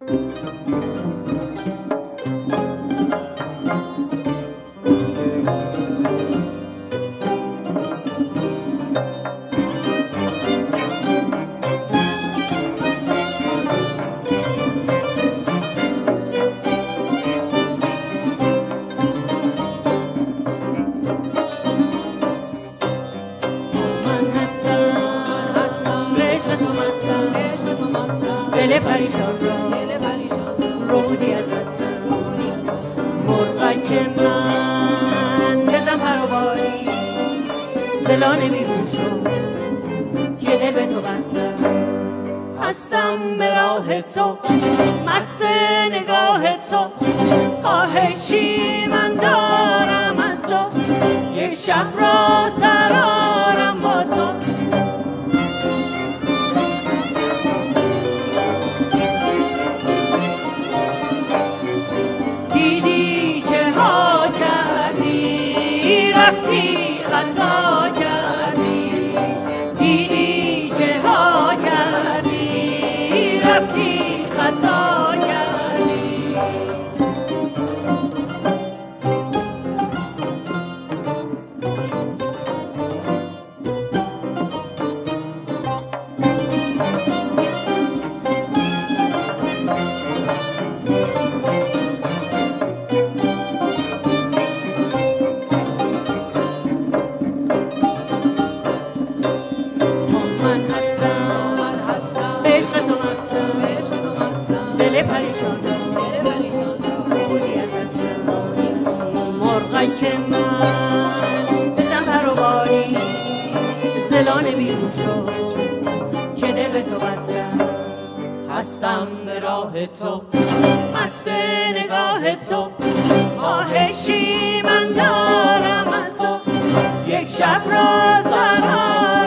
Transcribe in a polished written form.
دل پریشان را رودی از دستم مرغک من بزن پر و باری زلانه بیرون شو که دل به تو بستم هستم به راه تو مست نگاه تو خواهشی من دارم از تو یک شب را سرارم با تو رفتی خطا کردی دیدی چه ها کردی رفتی خطا کردی دل پریشان رودی از دستم مرغک من بزن پر و باری زلانه بیرون شو که دل به تو بستم هستم به راه تو مست نگاه تو خواهشی من دارم از تو یک شب را سرا